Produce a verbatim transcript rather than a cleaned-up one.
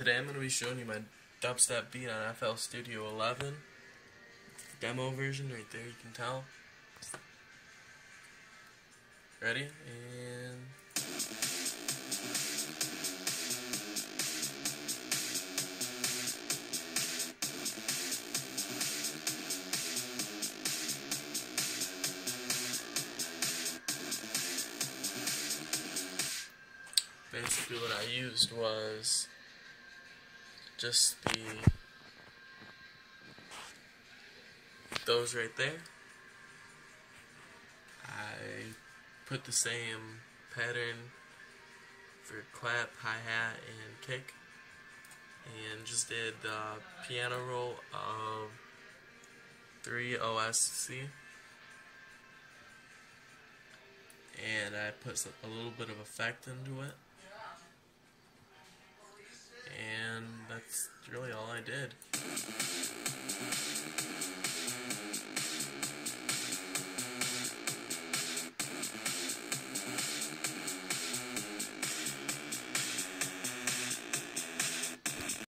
Today I'm going to be showing you my dubstep beat on F L Studio eleven. Demo version right there, you can tell. Ready? And... basically what I used was just the those right there. I put the same pattern for clap, hi-hat, and kick, and just did the piano roll of three O S C, and I put some, a little bit of effect into it. And that's really all I did.